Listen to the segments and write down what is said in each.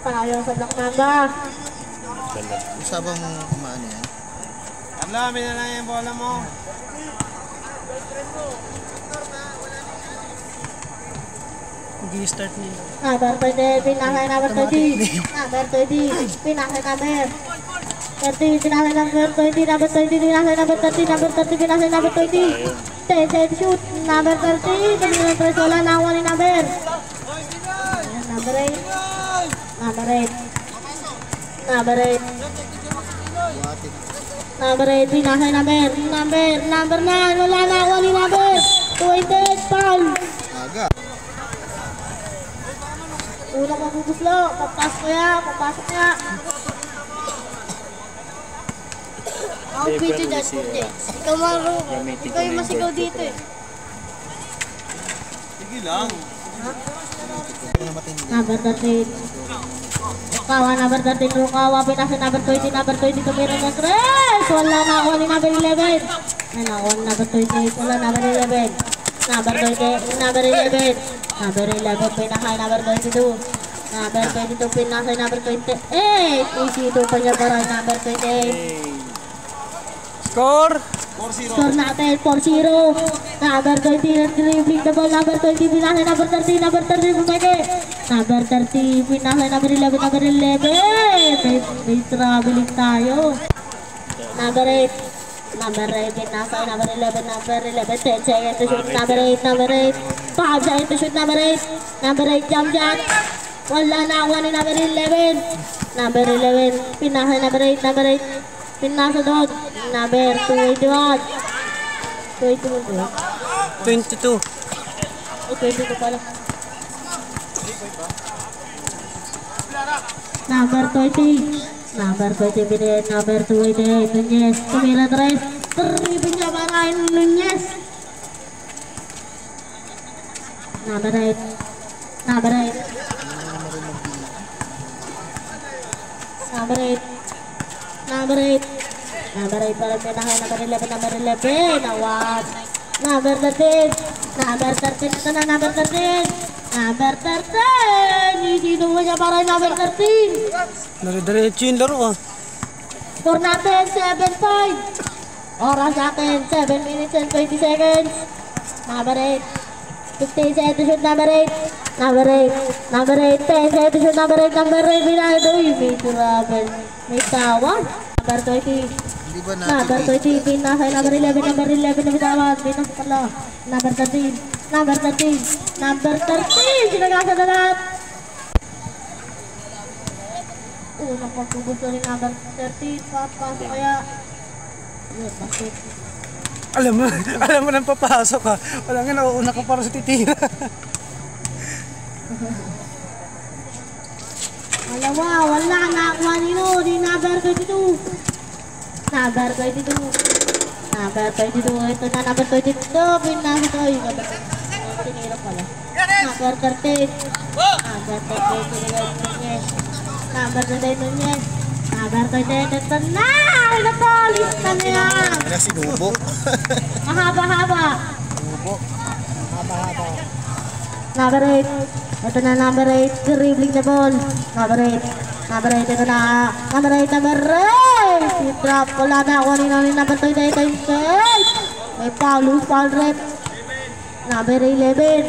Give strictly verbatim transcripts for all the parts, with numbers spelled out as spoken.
Tayo sa block number. Gusto bang umaan yan? Abla, amin na lang yung bola mo. Hindi-start nila. Number twenty, pinakay number thirty. Number twenty, pinakay number thirty, pinakay number twenty, number twenty, pinakay number thirty, number thirty, pinakay number twenty. ten, ten, shoot, number thirty, tumingin ng tres, wala na ako ni number. Number eight, number eight, number eight, number eight, pinakay number, number, number nine, wala na ako ni number. twenty-eight, foul. Aga. Unang mabubuslo, papasok kaya, papasok kaya. Ako pwede dyan po din. Ikaw maro, ikaw yung masigaw dito eh. Sige lang. Number thirteen. Rukawa, number thirteen, Rukawa, pinasa number twenty, number twenty, tumira ng tres. Wala na ako ni number eleven. Ay naku, number twenty-eight, wala number eleven. Number twenty, number eleven. Number eleven, pinakay number twenty-two. Number twenty-two, pinakay number twenty-eight. Easy two pa niya para number twenty-eight. Score! Score natin, four zero. Number twenty, dribbling the ball. Number twenty, pinakay number thirty. Number thirty, pumake. Number thirty, pinakay number eleven. Number eleven. May, may traveling tayo. Number eight. Number eight, pinakay number eleven. Number eleven, ten seconds to shoot. Number eight, number eight. five seconds to shoot. Number eight. Number eight, jump shot. Wala na ako ni number eleven. Number eleven, pinakay number eight. Number eight. Pinasa doon. Number twenty-one. twenty-one. twenty-two. Oh, twenty-two pala. Number twenty. Number twenty, pinit. Number twenty-eight. Nunez. Tumira tres. Teripin niya marahin Nunez. Number eight. Number eight. Number eight. Number eight. Number eight para pinakay. Number eleven. Number eleven. Awat. Number thirteen. Number thirteen. Ito na number thirteen. Number thirteen. Isino mo siya para number thirteen. Nare-diretso yung laro ah. Score natin seven five. Oras natin seven minutes and twenty seconds. Number eight. fifteen seconds to shoot. Number eight. Number eight. Number eight. ten seconds to shoot. Number eight. Number eight. Pinakay doon. May travel. May tawag. Number twenty. Number twenty. Pinakay. Number eleven. Number eleven. May tawag. Pinakay pala. Number thirteen. Number thirteen. Number thirteen. Sinagasa na lahat. Unang pagkugusto ni number thirteen. Papasok kaya. Yun, basket. Alam mo, alam mo nang papasok ha. Wala nga, nauuna ka para sa titira. Alawa, wala na ako nino. Di number twenty-two. Number twenty-two. Number twenty-two. Ito na number twenty-two. Pinasa to. Yung number tinira pala. Number thirteen. Number thirteen. Tinira Nunez. Number thirteen Nunez. Number thirteen. Ito na. Ito to. Lista na yan. Ano sinubo? Mahaba-haba. Sinubo. Mahaba-haba. Number eight. Ito na number eight. Dribbling the ball. Number eight. Number eight. Ito na. Number eight. Number eight. Si-drop. Wala na ako nino ni number twenty-eight. May foul. Loose foul rep. Number eleven.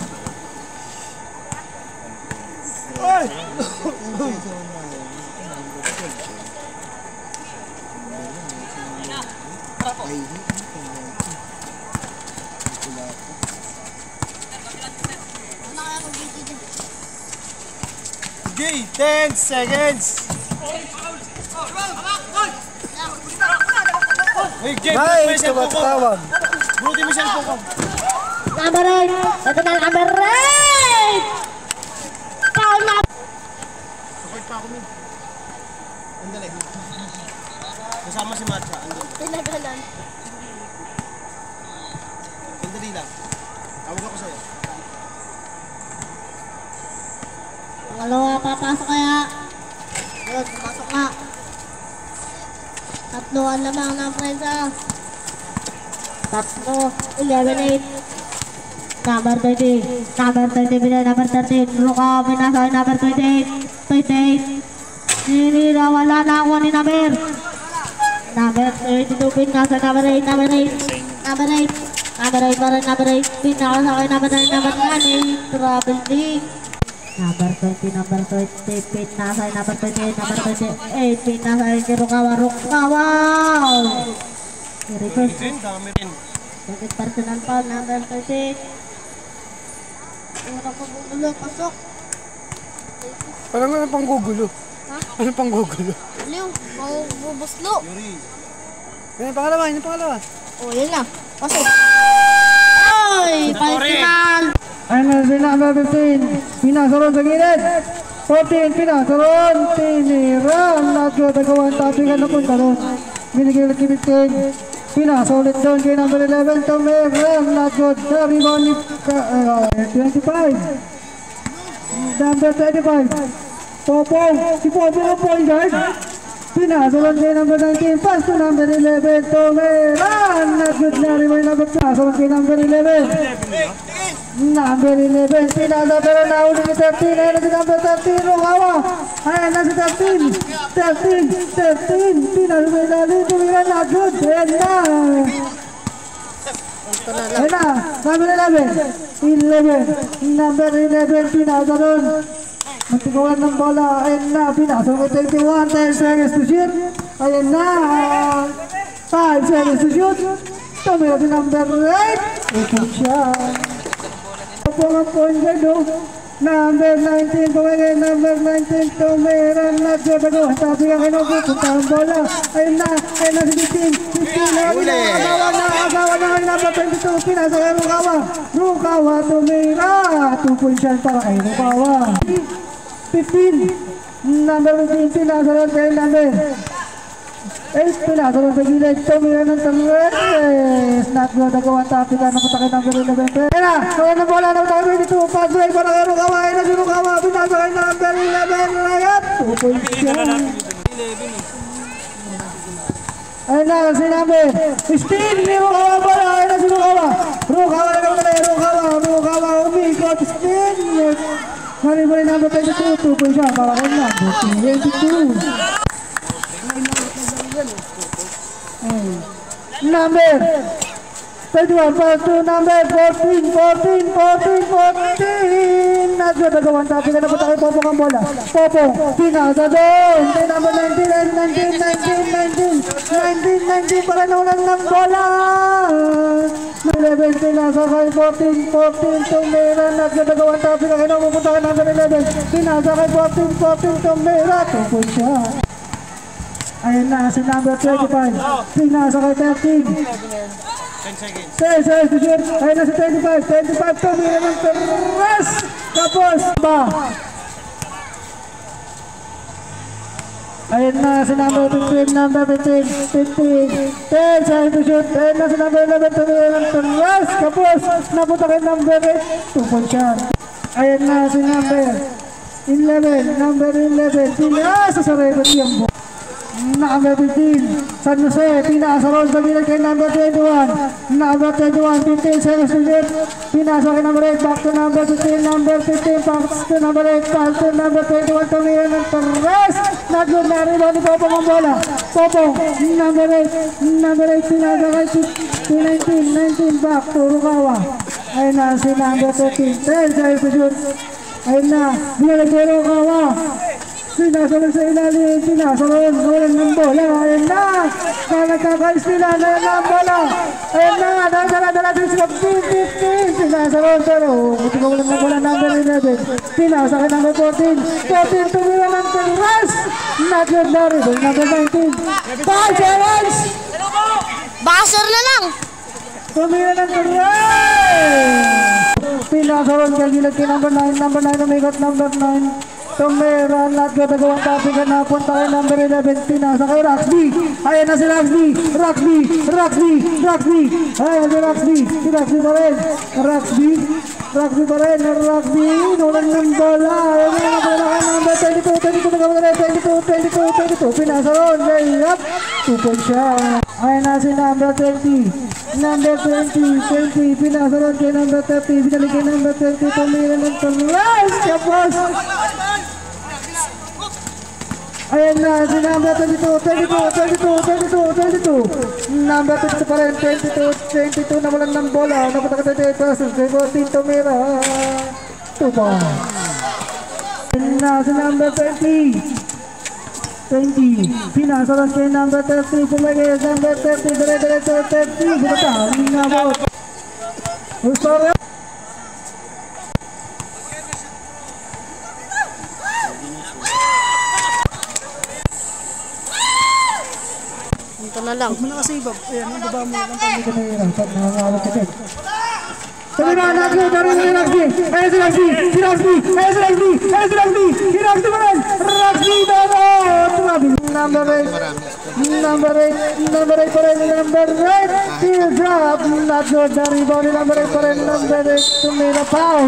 Ay! Okay, ten seconds. Hey, Jay, Nice! Tumatawag! buti mo siya po. Number eight. Ito na number eight. Foul na. Support pa ako, min. Andali. Kasama si Matcha. Andali. Tinagalan. Andali lang. Tawag ako sa'yo. Pangalawa, papasok kaya. Yun, pasok nga. Tatloan lamang ng prensa. Tatlo, eleven eight. Number twenty. Number twenty, number thirteen. Ruka, pinasa number twenty-eight. twenty-eight. Ninira, wala na ako ni Naber. Number thirty-two, pinasa number eight, number eight, number eight, number eight, number eight, number eight, pinasa sa akin, number nine, number nine, trouble D. Number twenty, number twenty, pinasa number twenty-eight, number twenty-eight, pinasa kay Rukawa, Rukawa. Reverse. Din, dami rin. Second personal foul, number thirty. Una ko bumulo, pasok. Parang ano pang gugulo? Ha? Ano pang gugulo? Aliw, mabubuslo. Yuri. Yan yung pangalawa, yan yung pangalawa. O, yun na. Pasok. Ay, personal. Ayun na si number fifteen. Pinasaron sa gilid. fourteen, pinasaron. Tinira. Nadyo, tagawan tapingan na punta doon. Binigil kay fifteen. Pinasulit doon kay number eleven. Tumira. Nadyo, sa rebound ni twenty-five. Number twenty-five. Popong. Si Popong ang point guard. Pinasaron kay number nineteen. Pass to number eleven. Tumira. Nadyo, na rebound number pinasaron kay number eleven. Number eleven, pinasa pero nauli ni thirteen, ayun na si number thirteen, Rukawa, ayun na si thirteen, thirteen, thirteen, pinasa sa ilalim, tumira na, good, ayun na, ayun na, number eleven, eleven, number eleven, pinasa doon, magtiguan ng bola, ayun na, pinasa ko twenty-one, ten seconds to shoot, ayun na, five seconds to shoot, tumira si number eight, ipon siya. Mga point guard o number nineteen, pumagay number nineteen, tumiran na siya bago sabi ka kinupo, punta ang bola, ayun na, ayun na si fifteen, fifteen na agawa na, agawa na kay number twenty-two, pinasa kay Rukawa, Rukawa tumira, two point shot para kay Rukawa, fifteen, number fifteen, pinasa kay number eight, pinasa sa gilid, tumira ng tangres, not good, nagawa tapin ka, napunta kay number eleven, ayun na, kaya na bola, napunta kay twenty-two, pass break para kay Rukawa, ayun na si Rukawa, pinasa kay number eleven, layat, two point shot, ayun na, si number sixteen, ni Rukawa bola, ayun na si Rukawa, Rukawa na naman tayo, Rukawa, Rukawa, umikot, sixteen, mali-mali number twenty-two, two point shot, para kay number twenty-two, number thirty-one, pass to number fourteen, fourteen, fourteen, fourteen. Nadyo, nagawan tapin ka na punta kay Popong ang bola. Popong, pinasa doon. Kay number nineteen, nineteen, nineteen, nineteen, nineteen, nineteen, para naulan ng bola. eleven, pinasa kay fourteen, fourteen, tumira. Nadyo, nagawan tapin ka na pupunta kay number eleven. Pinasa kay fourteen, fourteen, tumira. Tupoy siya. Ayun na, si number twenty-five, pinasa kay thirteen, ten seconds. ten seconds to shoot, ayun na si twenty-five, twenty-five, tumira ng terras, tapos ba? Ayun na si number fifteen, number fifteen, fifteen, ten seconds to shoot, ayun na si number eleven, tumira ng terras, tapos napunta kay number eight, two point shot. Ayun na si number eleven, number eleven, pinasa sa rebel yung number fifteen, San Jose, pinasa ron sa gilid kay number twenty-one, number twenty-one, fifteen seconds to shoot, pinasa kay number eight, back to number fifteen, number fifteen, back to number eight, pass to number twenty-one, tumira ng terras, not good na rin ni Popong ang bola, Popong, number eight, number eight, pinasa kay nineteen, nineteen, back to Rukawa, ayun na si number thirteen, ten seconds to shoot, ayun na, binalik kay Rukawa, pinasalan sa ilalim, pinasalan, walang ng bola, ayun na, na nagkakais nila, ayun na ang bola, ayun na, nagdala-dala din sila, fifteen, fifteen, pinasalan, pero buti ko walang ng bola, number eleven, pinasa kay number fourteen, fourteen, tumira ng terras, not good na rin, number nineteen, five seconds, Baser na lang. tumira ng terras, pinasalan kay gilid kay number nine, number nine, umikot number nine, tumira, not good, nagawang tapin ka na, punta kay number eleven, pinasa kay Roxby, ayan na si Roxby, Roxby, Roxby, Roxby, ayan si Roxby, si Roxby pa rin, Roxby, Roxby pa rin, Roxby, nulang ng bola, ayan na nga pala kay number twenty-two, twenty-two, nagawang na twenty-two, twenty-two, twenty-two, pinasa ron, layup, two point shot, ayan na si number twenty, number twenty, twenty, pinasa ron kay number thirty, binalik kay number twenty, tumira ng terras, kapos, Ayan na, si number twenty-two, twenty-two, twenty-two, twenty-two, twenty-two. Number twenty-two pa rin, twenty-two, twenty-two na walang ng bola. Napunta ka twenty-eight passes, kay fourteen tumira. Two points. Ayan na, si number twenty. twenty. Pinasaran kay number thirty. Pumagay number thirty, dire-diretso thirty. Bumata, nabot. Restore. Ito na lang. Muna kasi ibab. Ayan, ang baba mo lang pag hindi ka nahihirap. Nangangawag ka din. Sabi na, Nagsby, dari na Nagsby. Ayan si Nagsby, si Nagsby, ayan si Nagsby, ayan si Nagsby, si Nagsby pa rin. Nagsby, dano! Tumabi. Number eight, number eight, number eight pa rin, number eight. Still drop, not good. The rebound ni number eight pa rin, number eight. Tumira foul.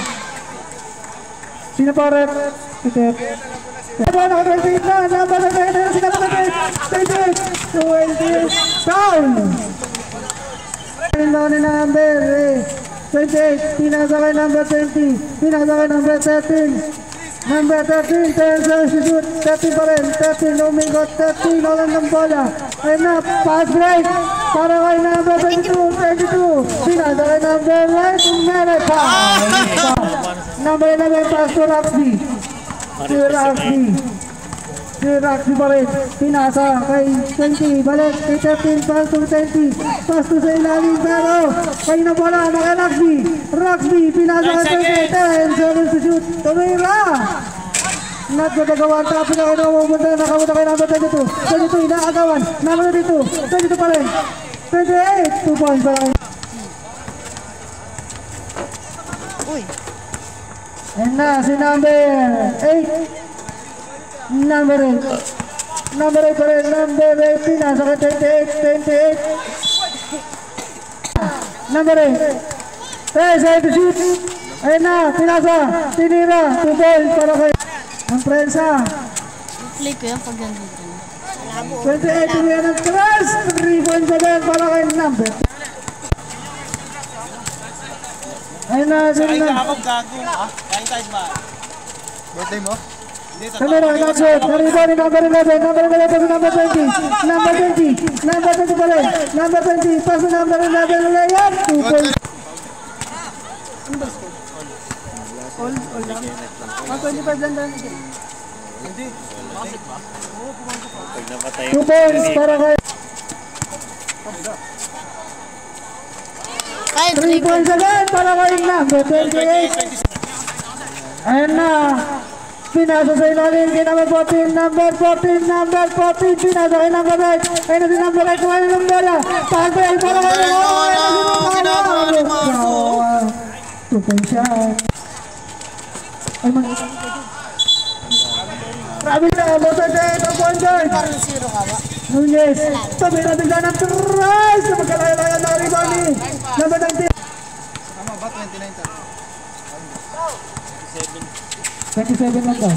Sino pa rin? Pitip. Number twenty-eight na, number twenty-eight, si number twenty-eight, twenty-eight, foul! Rebound ni number twenty-eight, pinasa kay number twenty, pinasa kay number thirteen, number thirteen, ten substitute, thirteen pa rin, thirteen, lumingot, thirteen, walang ng bola, ayun na, pass break, para kay number twenty-two, twenty-two, pinasa kay number eight, meron, foul! Number eleven, pass to Nagsby. Si Nagsby, si Nagsby pa rin, pinasa kay twenty, balik kay thirteen, pass to twenty, pass to sa ilalim, pero kay na bola na kay Nagsby, Nagsby, pinasa kay twenty, ten, seven to shoot, tumira! Not good agawan, tapos na kayo na pumunta, nakamunta kay number twenty-two, twenty-two, inaagawan, number twenty-two, twenty-two pa rin, twenty-eight, two points pa rin. Uy. And na si number eight, number eight, number eight pa rin, number eight, pinasa ka twenty-eight, twenty-eight, number eight, eh, sa'yo to shoot, ayun na, pinasa, tinira, two points para kayo, ang prensa, Play ko yan pag nandito na. twenty-eight, tinira ng tres, three points pa rin para kayo, number, ayun na, sino na, Ako gago. Ah, kain tayo ba? Birthday mo? Kamera, not good. Nariba ni number eleven, number eleven to number twenty, number twenty, number twenty pa rin, number twenty, pass to number eleven, layup, two points. All, all lang. Ah, twenty-five lang lang. Two points para kay... Ay, Three points again para kay number twenty-eight. Ayan na. Pinasa sa ilalim kay number fourteen, number fourteen, number fourteen, pinasa kay number eight. Ayun na si number eight, kumain ng bola. Pagpay para kay number eight. Two points yan. Ay, man. Grabe na, motor day, two points yan. parang zero ka ba? Nunez, sabi na bigla ng tries na magkalaya-laya na rebound ni number nineteen. Tama ba? twenty-nine tayo. twenty-seven lang daw.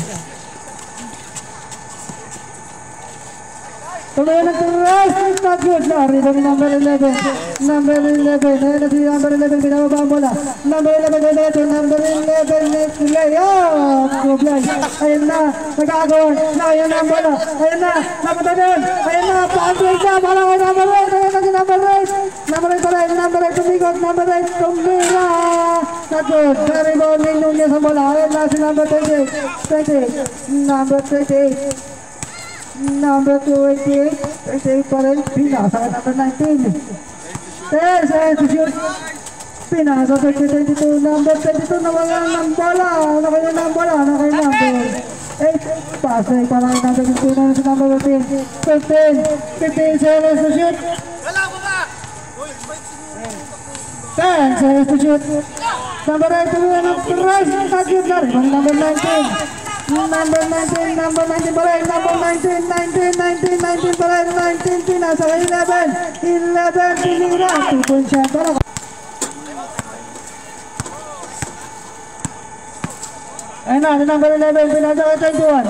Tuloy ng tries, not good. Na, rebound ni number eleven. Number eleven, ayun na si number eleven, binababa ang bola. Number eleven, eleven, number eleven, next layup. Kublay, ayun na, nag-aagawan. Na, ayun na ang bola. Ayun na, napunta doon. Ayun na, pa-break na, para kay number eight. Ayun na si number eight. Number eight pala, number eight tumigot, number eight tumira. Not good. Na-rebound ni Nunez ang bola. Ayun na si number twenty-eight. twenty-eight, number twenty-eight. Number twenty-eight, twenty-eight pa rin, pinasa ka number nineteen. ten, seven to shoot. Pinasa twenty, twenty-two, number twenty-two, nawalan ng bola. Nakaya ng bola, nakaya number eight. Pasay para kay number fifteen, na si number fifteen. fifteen, fifteen, seven to shoot. ten, seven to shoot. Number eight, tuloy ng press, not yun na rin. Number nineteen. Number nineteen, number nineteen pa rin, number nineteen, nineteen, nineteen, nineteen pa rin, nineteen, pinasa kay eleven, eleven, tinira, two points siya, para ka. Ayun na, number eleven, pinasa kay twenty-one.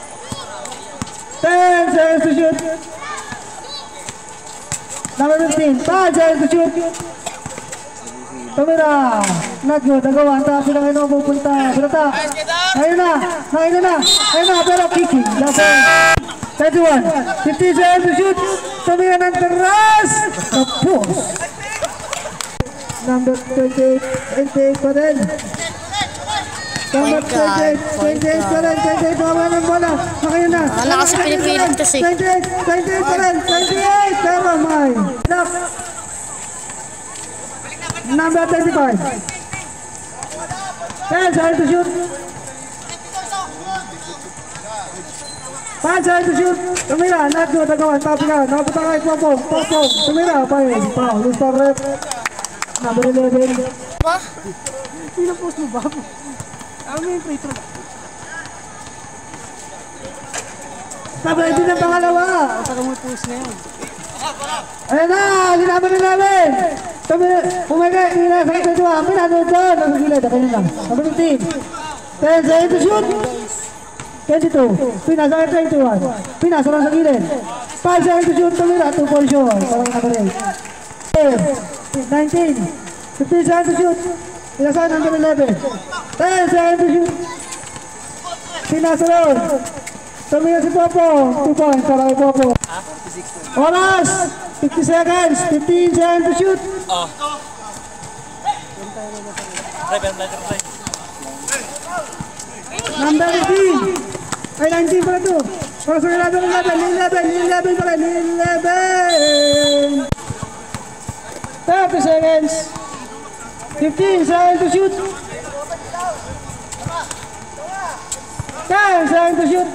ten, seven to shoot. Number fifteen, five, seven to shoot. Tumira. Nagyo, nagawa. Ang tapos na kayo pupunta. Pinata. Ayun na. Ayun na. Ayun na. Pero kicking. Laban. twenty-one. fifteen seconds to shoot. Tumira ng teras. Tapos. Number twenty-eight. twenty-eight pa rin. Number twenty-eight. twenty-eight pa rin. twenty-eight pa rin ang bola. Makayo na. Wala kasi pinipilit kasi. twenty-eight. twenty-eight pa rin. twenty-eight. Pero may. Lock. Number thirty-five. ten seconds to shoot. five seconds to shoot. Tumira. Nagyo. Tagawan. Tapi ka. Napunta ka. Popong. Popong. Tumira. Payo. Foul. Loose pa rep. Number eleven. Ba? Pinapost mo ba? Amin, free throw. Sabay din ang pangalawa. Saka mo post na yun. Ayan na, linaban na namin. Pumagay, hindi na sa dua. Pinanood doon. Nasa gilid, ako nila. Number fifteen. ten seconds to shoot. twenty-two. Pinasa ka twenty-one. Pinasa lang sa gilid. five seconds to shoot. Tumira, two point shot. Parang number eight. nineteen. fifteen seconds to shoot. Pinasa number eleven. ten seconds to shoot. Pinasa doon. Tumira si Popo. two points para kay Popo. Oras. fifty seconds. fifteen seconds to shoot. Oh. Try, try, try, try. Number eighteen. Ay, nineteen pala ito. Para sa eleven, eleven, eleven, eleven pala, eleven. thirty seconds. fifteen seconds to shoot. ten seconds to shoot.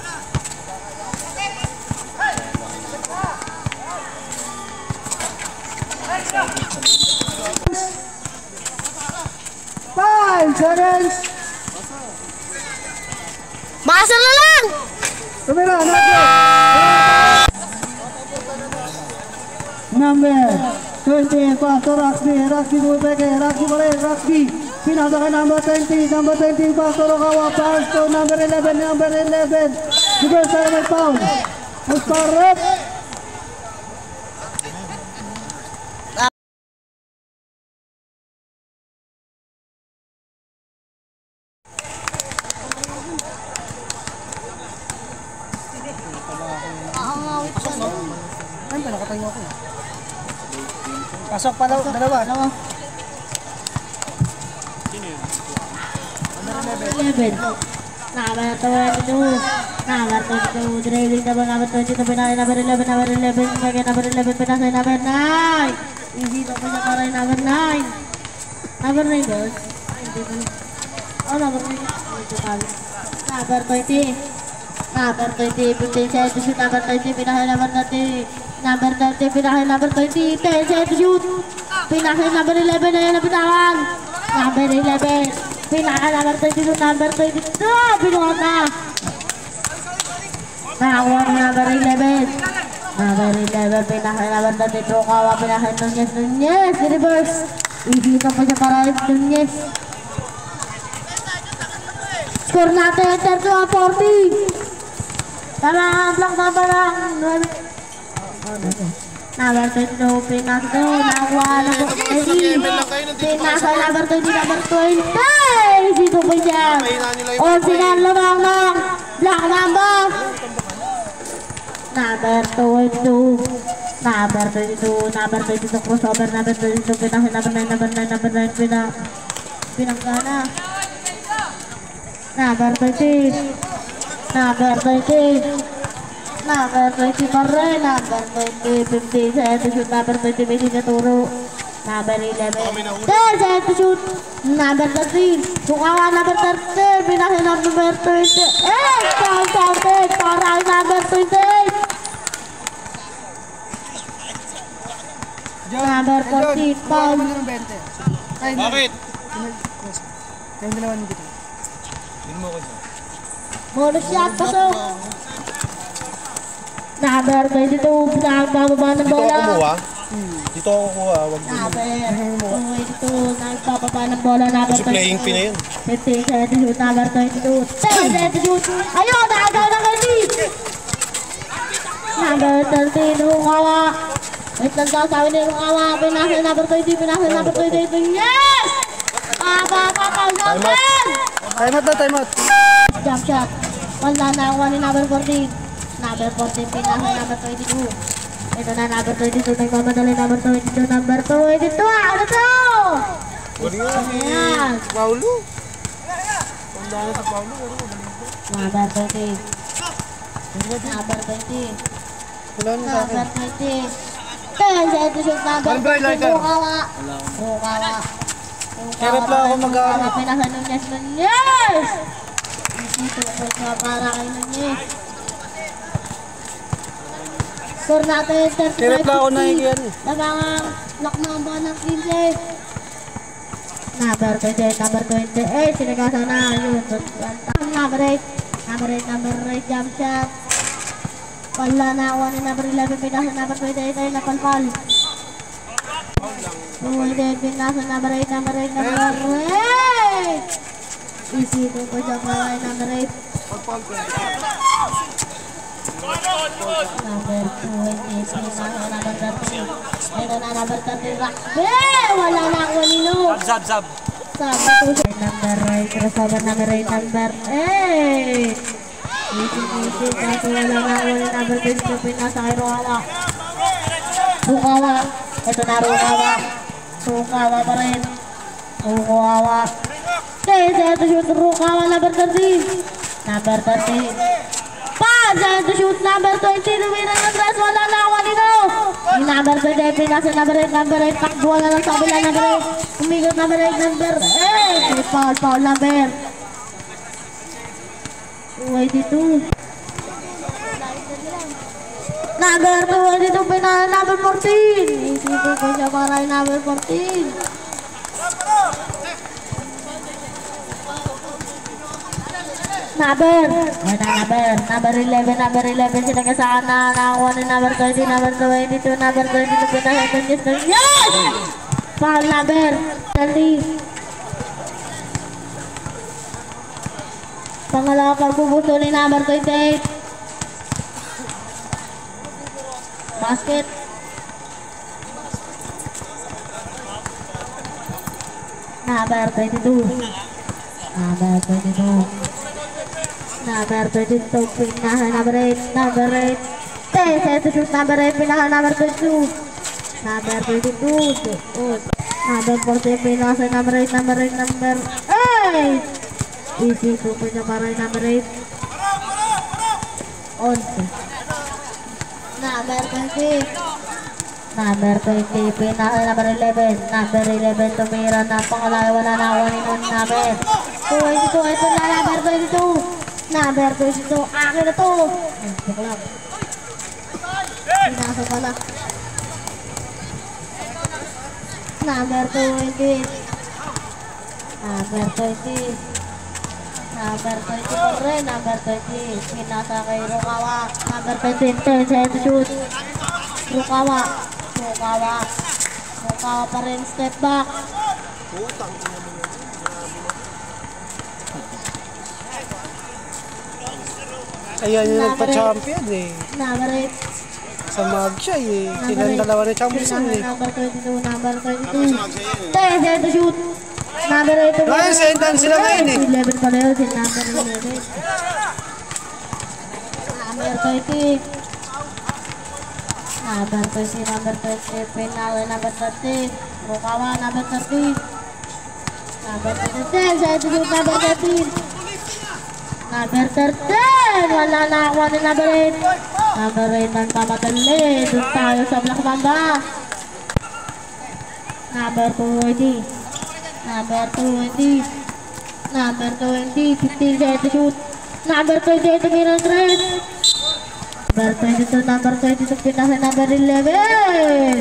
five seconds. Maasar na lang! Tumira, Nagyo. Number twenty, Pastor Raxby, Raxby Bulpeke, Raxby Balen, Raxby. Pinasa kay number twenty, number twenty, Pastor Okawa, pass to number eleven, number eleven. Sigurd tayo may foul. Musparep. Ay, pa nakatayo ako. Pasok pa daw, dalawa. Dalawa. eleven. Number twenty-two. Number twenty-two. Dribbling double number twenty-two. Pinakay number eleven. Number eleven. Pinakay number eleven. Pinakay number nine. Easy na po siya para number nine. Number nine ba? Hindi ba? Oh, number nine. Ito kami. Number twenty. Number twenty. fifteen seconds to shoot. Number twenty. Pinakay number thirty. Number thirty. Pinakay number twenty. ten seconds to shoot. Pinakay number eleven. Ayan na pinakan. Number eleven. Pinaka number twenty-two, number twenty-two, binuhat na. Nakakuha ng number eleven. Number eleven, pinaka number thirty-two, kawa, pinaka Nunez, Nunez, reverse. Ibito pa siya para Nunez. Score natin, thirty-one forty. Tama, block na ba lang? Number twenty-two, pinaka doon, nakakuha na po. Pinaka number twenty, number twenty. Dito pa siya. O sinan lamang ng black number. Number twenty-two. Number twenty-two. Number twenty-two. Crossover. Number twenty-two. Pinaka number nine. Number nine. Number nine. Pinaka. Pinaka. Number twenty. Number twenty. Number twenty pa rin. Number twenty. fifteen. Seven. Shoot. Number twenty. May sinaturo. Number eleven. ten. Seven to shoot. Number thirteen. Sukawa number thirteen. Pinaka number twenty-eight. Count counted. Para number twenty-eight. Number fourteen. Foul. Bakit? Kayong dalawa nito. Bonus shot. Pasok. Number twenty-two. Nagbababa ng Dito ako bola. kumuha. Dito ako kuha. Wag mo. Number twenty-two. Nagbababa ng bola. Number Kasi playing pin na yun. fifteen. Seven shoot. Number twenty-two. ten shoot. Ayun. Nakagaw ng thirty. Number thirteen. Hukawa. Wait lang daw, sabi ni Rukawa. Pinasa number twenty, pinasa number twenty. Yes! Papa, papa, number! Time out na, time out. Jump shot. Wala na ako ni number fourteen. Number fourteen, pinasa number twenty-two. Ito na number twenty-two, nagmamadali number twenty-two, number twenty-two. Ano to? Ayan. Paulo. Ang dami sa Paulo. Number twenty. Number twenty. Wala na sa akin. Number twenty. Ten, set to shoot number One by twenty. Larkin. Rukawa. Rukawa. Hirap lang ako mag-ano. Pinasa Nunez, Nunez! Ito, ito, para kay Nunez. Score natin, thirty-five fifty. Hirap lang ako nakikiyan. Labangang lock number ng fifteen. Number twenty-eight, number twenty-eight. Sinigasa na. Yun. Number eight. Number eight, number eight. Jump shot. Wala na ako ni number eleven. Pinasa number twenty-eight ay napalpal. twenty-eight. Pinasa number eight, number eight, number eight. Easy ito po siya para kay number eight. Number twenty. Pinasa number thirty. Ito na number thirty. Rakbe! Wala na ako nilo. Sab, sab. Sabi ko siya. Number eight. Crossover number eight. Number eight. Easy, easy. Kasi wala na ako ni number twenty. Pinasa kay Rukawa. Rukawa. Ito na Rukawa. Rukawa pa rin. Rukawa. Okay, set to shoot Rukawa. Number thirty. Number thirty. Pass! Set to shoot number twenty. Lumina ng dress. Wala na ako nito. Yung number twenty. Pinasa number eight. Number eight. Takbuhan na lang sa kabila. Number eight. Umigot number eight. Number eight. Foul, foul number. twenty-two. Number twenty-two. Pinasa number fourteen. Isipin ko siya para yung number fourteen. Number, wala number, number eleven, number eleven, sinagasaan na nakakuha ng number twenty, number twenty-two, number twenty-two, pinasa ng yes, yes! Foul number, thirty. Pangalawang pagbubuto ni number twenty-eight. Basket. Number twenty-two. Number twenty-two. Number twenty-two, pinahan number eight, number eight. Ten, set to shoot number eight, pinahan number twenty-two. Number twenty-two, shoot. Number fourteen, pinahan number eight, number eight, number eight. Easy, super niya para yung number eight. Once. Number twenty. Number twenty, pinahan number eleven. Number eleven, tumira na pangalay, wala na one in one number. twenty-two, ito na number twenty-two. Number twenty-two, akin na to. Joke lang. Pinasa pala. Number twenty. Number twenty. Number twenty pa rin. Number twenty. Pinasa kay Rukawa. Number twenty. ten, set to shoot. Rukawa. Rukawa. Rukawa pa rin. Step back. Ayan yung nagpa-champion eh. Number eight. Sa mag siya eh. Silang dalawa na champions yun eh. Number twenty-two, number twenty-two. ten, set to shoot. Number eight. Ay, sendan sila ngayon eh. eleven pala yun, si number eleven. Number twenty. Number twenty, number twenty. Penal, number thirty. Rukawa, number thirty. Number thirty, set to shoot, number thirteen. Number thirteen. Wala na ako ni number eight. Number eight ang pamatali. Doon tayo sa Black Mamba. Number twenty. Number twenty. Number twenty. fifteen set to shoot. Number twenty-eight tumirang tres. Number twenty-two. Number twenty-two. Pinasa number eleven.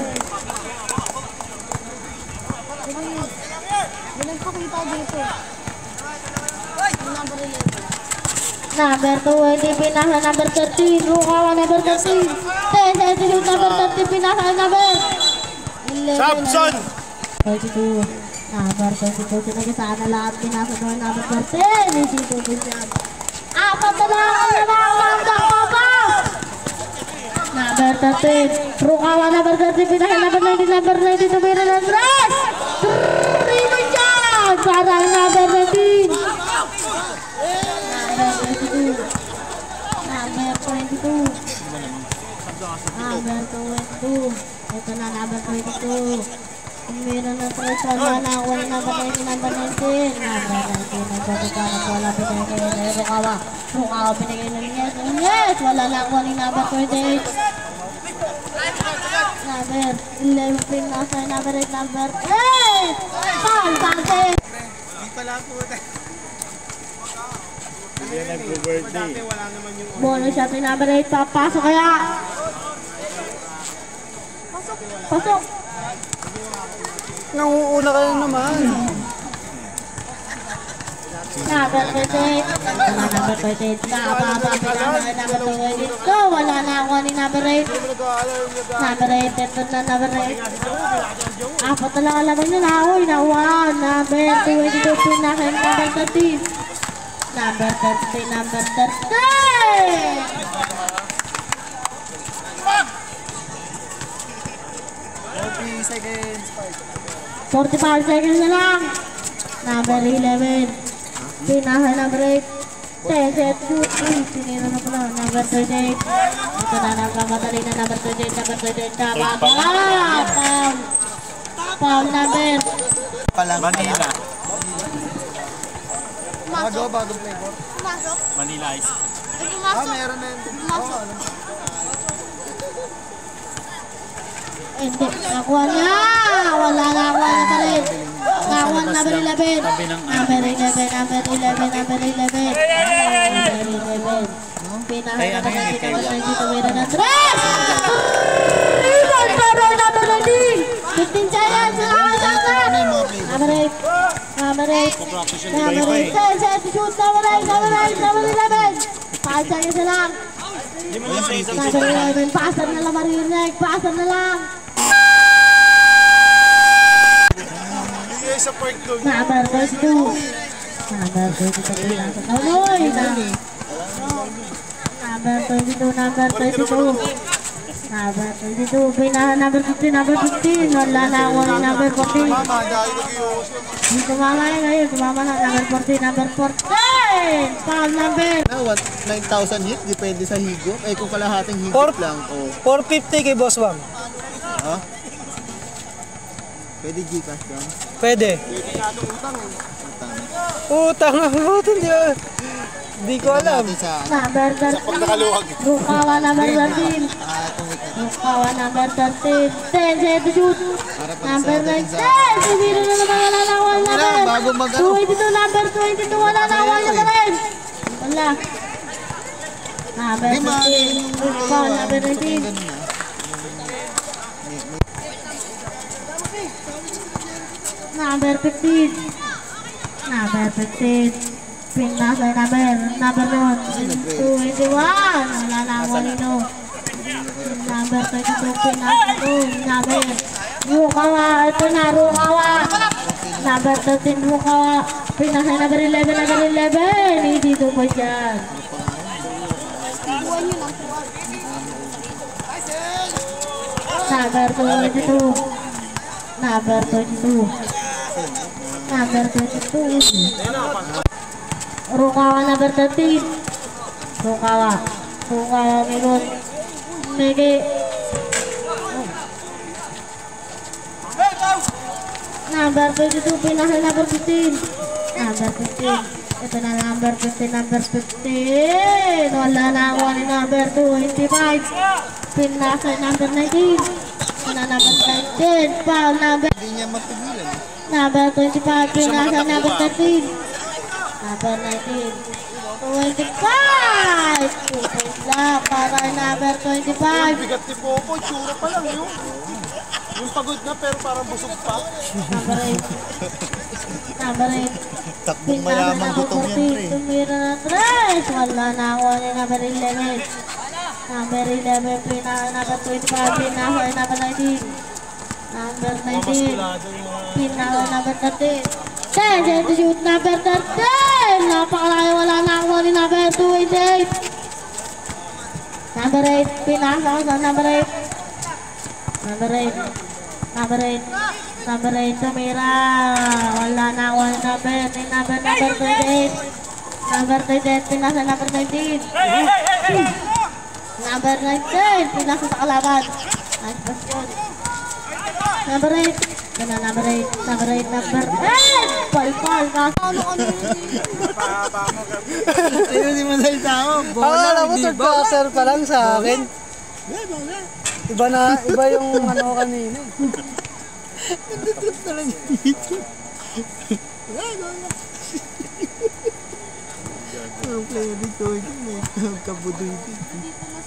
Walang pakita dito. Number eleven. Number twenty. Pinasa number thirteen. Rukawa number thirteen. ten set to shoot. Number thirteen. Pinasa number eleven. Samson! twenty-two. Number twenty-two. Sinagasaan na lahat. Pinasa doon number thirteen. Isipin ko siya. Apat na lang ang lamang ng Dakota. Number Number thirteen, Rukawa number thirteen, pinahin number nineteen, number nineteen, tumira ng dress! Rebound dyan! Para number nineteen! Number twenty-two. Number twenty-two. Number twenty-two. Ito na number twenty-two. Tumira ng dress, wala na, wala number nineteen, number nineteen. Number nineteen, nagpapagka na wala pinagay na Rukawa. Rukawa pinagay na niya. Yes! Wala na, wala number twenty-eight. Number eleven, nasa number eight, number eight! Paul, bakit? Hindi pala po. Hindi yan nag-birthday. Bonus shot ni number eight, papasok kaya? Pasok! Pasok! Nanguuna kayo naman. Number twenty-eight. Wala number twenty-eight. Nakababa. Pinamay number twenty-eight. So, wala na ako ni number eight. Number eight. Ito na number eight. Apat na lang alaman nyo na. Uy, na one. Number twenty-two. Pinakay number thirteen. Number thirteen. Number thirteen. forty seconds. forty-five seconds na lang. Number eleven. Pinakay number eight. ten, set, shoot. Uy, sinira na pala. Number twenty-eight. Ito na nagkamadali na number twenty-eight. Number twenty-eight. Tama ba? Foul. Foul number. Manila. Pumasok. bagong flavor. Pumasok. Manila Ice. Ay, pumasok. meron na yun. Pumasok. Hindi. Nakuha niya. Wala na. Nakuha na pa rin. Nakuha number eleven. Number eleven. Number eleven. Number eleven. Number eleven. Pinakay na naman si number nineteen. Tumira na tres. Rebound para number nineteen. fifteen seconds. Number eight. Number eight. Number eight. Set, set, shoot. Number eight. Number eight. Number eleven. five seconds na lang. Number eleven. Passer na lang maririnig. Passer na lang. Sa park doon. Number twenty-two. Number twenty-two. Nauloy na. Number twenty-two. Number twenty-two. Number twenty-two. Pinahan number fifteen. Number fifteen. Wala na ako ni number fourteen. Mama, dahil nag-iosyo. Hindi tumama yun ngayon. Tumama na. Number fourteen. Number fourteen. Foul number. Na, what, nine thousand hit, depende sa higop. Eh, kung kalahating higop Four- lang, oh. four fifty kay Boss Wam. Ha? Pwede Gcash lang. Pwede. Utang ang utang niya. Hindi ko alam. Natin sa, Number thirteen. Nakaluwag. Rukawa number thirteen. ah, itong week na. Rukawa number thirteen. ten. Set to shoot. Para pag Number sa atin sa... nineteen. Sumira na naman. Wala na ako. Wala, bago mag ano. twenty-two. Number twenty-two. Wala na ako. Wala pa rin. Wala. Number Di ba, fifteen. yung... Foul number nineteen. Ganun na. Number fifteen. Number fifteen. Pinasay number. Number one. twenty-one. Wala na ako nino. Number twenty-two. Pinasay two. Number. Rukawa. Ito na. Rukawa. Number thirteen. Rukawa. Pinasay number eleven. Number eleven. Hindi ito pa dyan. Buwan nyo lang po. Number twenty-two. Number twenty-two. Number twenty-two. Rukawa number thirteen. Rukawa. Rukawa Migon. Megi. Number twenty-two. Pinakay number fifteen. Number fifteen. Ito na number fifteen. Number fifteen. Wala na ako ni number twenty-five. Pinakay number nineteen. Ito na number nineteen. Foul number. Hindi niya mapigilan. Number twenty-five, pinasa number thirteen. Number nineteen. twenty-five! two points lang para number twenty-five. Bigat ni Popo, tsura pa lang yun. Yung pagod na pero parang busog pa. Number eight. Number eight. Takbong mayamang gutom yan, pre. Tumira na tres. Wala na ako ni number eleven. Number eleven, pinasa number twenty-five, pinasa number nineteen. Number nineteen. Pinaka number thirteen. ten, set to shoot number thirteen. Napakalaki, wala na ako ni number twenty-eight. number eight, pinasa sa number eight. Number eight, number eight, number eight, tumira. Wala na, wala number, number, number twenty-eight. Number twenty-eight, pinasa number nineteen. Number nineteen, pinasa sa kalaban. Nice pass yun. Number eight, Gana, number eight, number eight, number eight. Pal-pal, kaso ano ano Ayun, di mo salita ako. Ah, alam mo, third quarter pa lang sa akin. Iba na, iba yung ano kanina. Nandito na lang dito. Ang player dito, may kabudoy dito.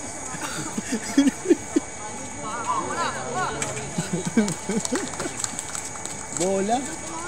Bola.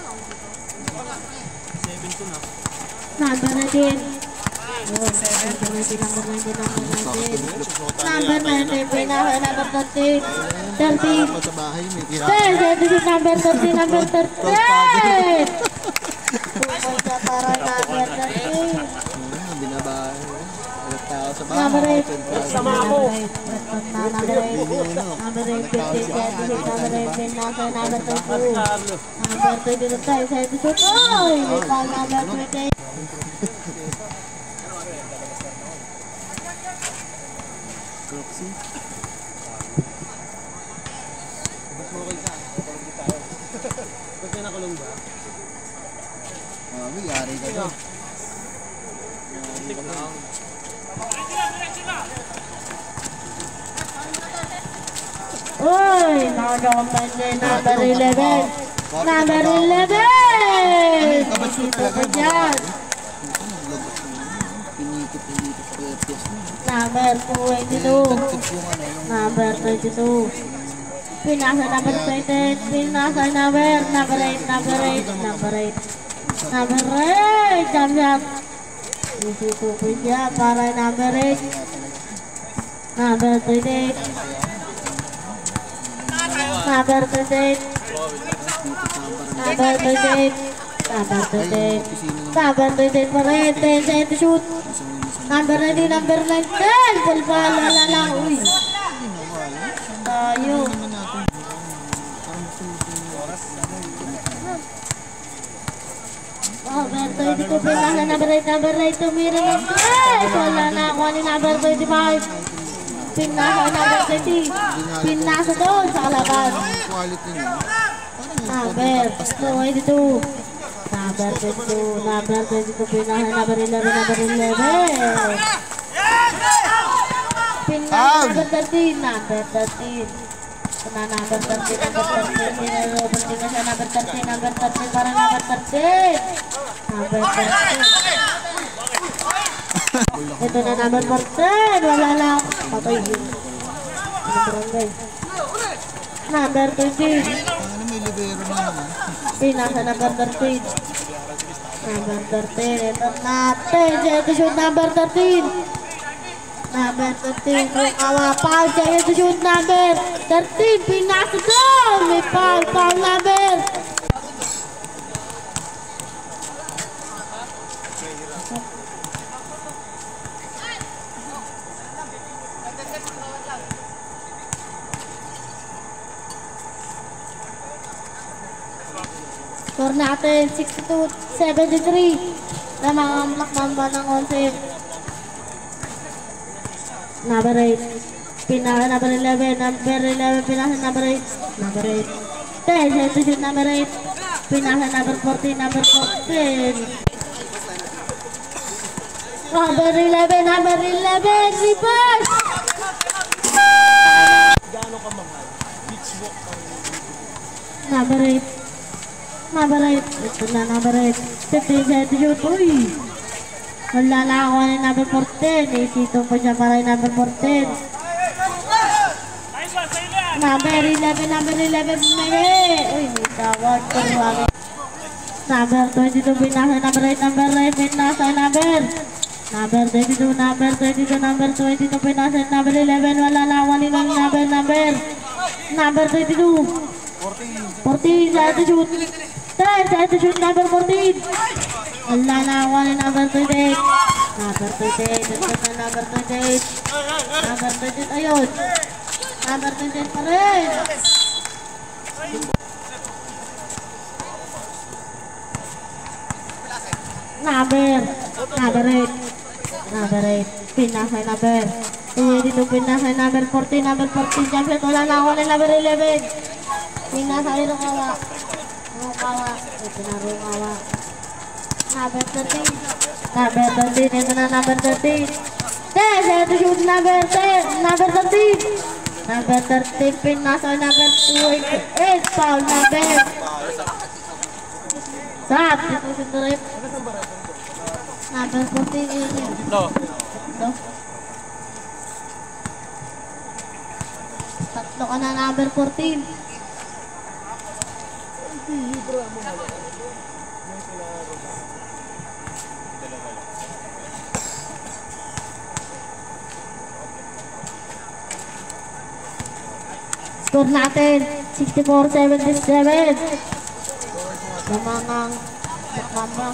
number nineteen. Yun, number nineteen, number nineteen, number nineteen. Number nineteen, pinaka number thirteen. thirteen. Pa sa bahay, may tira. Ten, this is number thirteen, number thirteen. Pupunta para number thirteen. Binabahay. Alat tao sa Number bahay. eight. Sama mo. Number eight. Number eight, fifteen, seventeen, number eight, pinaka number twenty-two. Number twenty-two, tayo sa episode. Oy, may call number twenty. Ah, may yari ka doon. Uy, nakagawapan din number eleven. Number eleven! Dito pa dyan. Pinikit-pinikit sa piyes mo. Number twenty-two. Tip yung ano, yung Number twenty-two. Pinasa number twenty. Pinasa number. Number eight. Number eight. Number eight. Number eight. Jam jam. Dito pa dyan para number eight. Number twenty-eight. Number twenty-eight. Number twenty-eight. Number twenty-eight. Number twenty-eight pa rin. ten set to shoot. Number nineteen. Number nineteen. Pulpal. Wala lang. Uy. Tayo. Number twenty-two. Pinasa number eight. Number eight. Tumira ng tres. Wala na ako ni number twenty-five. Pinasa number twenty. Pinasa doon sa kalaban. quality niya. Number twenty-two. Number twenty-two. Number twenty-two. Pinasa number eleven. Number eleven. Pinasa number thirteen. Number thirteen. Kena number thirteen. Number thirteen. Pinasa siya number thirteen. Number thirteen. Para number thirteen. Number thirteen. Ito na number fourteen. Wala lang. Patay yun. Barangay. Number twenty. Ano may libero na naman? Pinasa number thirteen. Number thirteen. Ito natin. Ito shoot number thirteen. Number thirteen. Kung awapal siya. Ito shoot number thirteen. Pinasa doon. May foul. Foul number. Score natin sixty-two seventy-three. Lamang ang lakman ba ng onse. Number eight. Pinaka number eleven. Number eleven. Pinaka number eight. Number eight. ten. Set shoot number eight. Pinaka number fourteen. Number fourteen. Number eleven. Number eleven. Reverse. Number eight. Number eight. Ito na number eight. fifteen set shoot. Uy. Wala na ako ni number fourteen. Isito po siya para yung number fourteen. Number eleven. Number eleven. Uy, may tawag. Number twenty-two. Pinasa number eight. Number eight. Pinasa number. Number twenty-two. Number twenty-two. Number twenty-two. Pinasa number eleven. Wala na ako ni number number. Number twenty-two. fourteen. Set shoot. ten. Set shoot number fourteen. Wala na ako ni number twenty-eight. Number twenty-eight, ito na number twenty-eight. Number twenty-eight, ayun. Number twenty-eight pa rin. Number, number eight. Number eight, pinakay number. Dito pinakay number fourteen, number fourteen, champion. Wala na ako na number eleven. Pinakay Rukawa. Rukawa, ito na Rukawa. Number thirteen. Number thirteen, ito na number thirteen. ten, ito shoot number ten, number thirteen. Number thirteen, pinasok number twenty-eight, foul number. Sat, ito si Turip. Number fourteen, ito. No. Ito. Tatlo ka na number fourteen. Score natin, sixty-four seventy-seven. Lamangang Mama.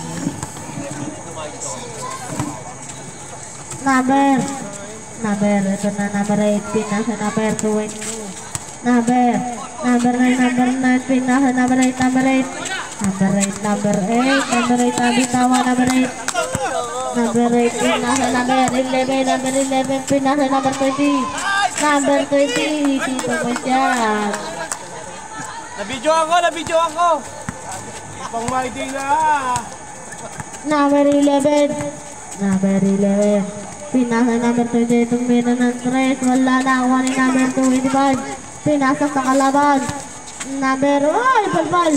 Number, number, ito na number eight, pinasa number twenty. Number, number nine, number nine, pinasa number eight, number eight. Number eight, number eight, number eight, nabitawa, number eight. Number eight, pinasa number eleven, number eleven, pinasa number twenty. Number twenty, dito mo siya. Nabidyo ako, nabidyo ako. Pang mighty na. Number eleven. Number eleven. Pinasa number twenty, tumira ng tres. Wala na, kuha ni number twenty-five. Pinasok sa kalaban. Number, oy, palpal.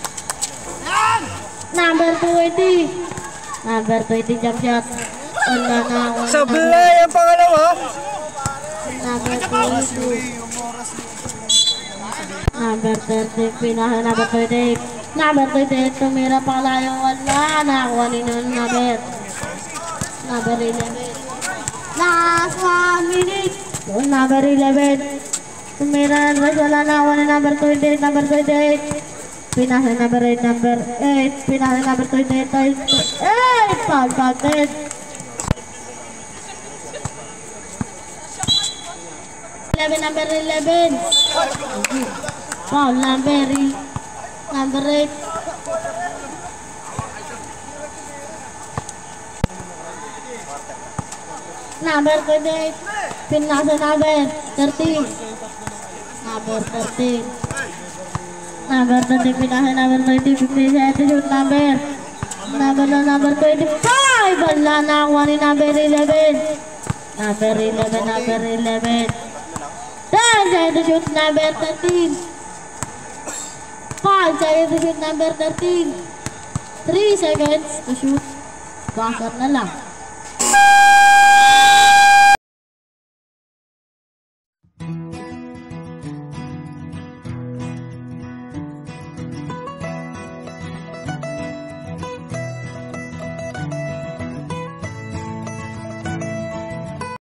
Number twenty. Number twenty, jump shot. Wala na, kuha ni Sablay ang pangalawa. number twenty-two. Number thirty, pinasa number twenty. Number twenty, tumira pa layo. Wala na, kuha ni number. Number eleven. Last one minute. Number eleven. Tumira na wala na, kuha ni number twenty-eight. Number twenty-eight. Pinasa number eight. Number eight. Pinasa number twenty-eight. eight. Foul, foul, ten. eleven, number eleven. Foul, number number eight. Number twenty-eight. Pinasa number thirteen. Number thirteen. Number thirteen, pinasa number twenty. Pinasa shoot number. Number number twenty-five. Wala na, kuha ni number eleven. Number eleven, number eleven. Then, saya to shoot number thirteen. Five, saya to shoot number thirteen. Three seconds to shoot. Bakit na lang.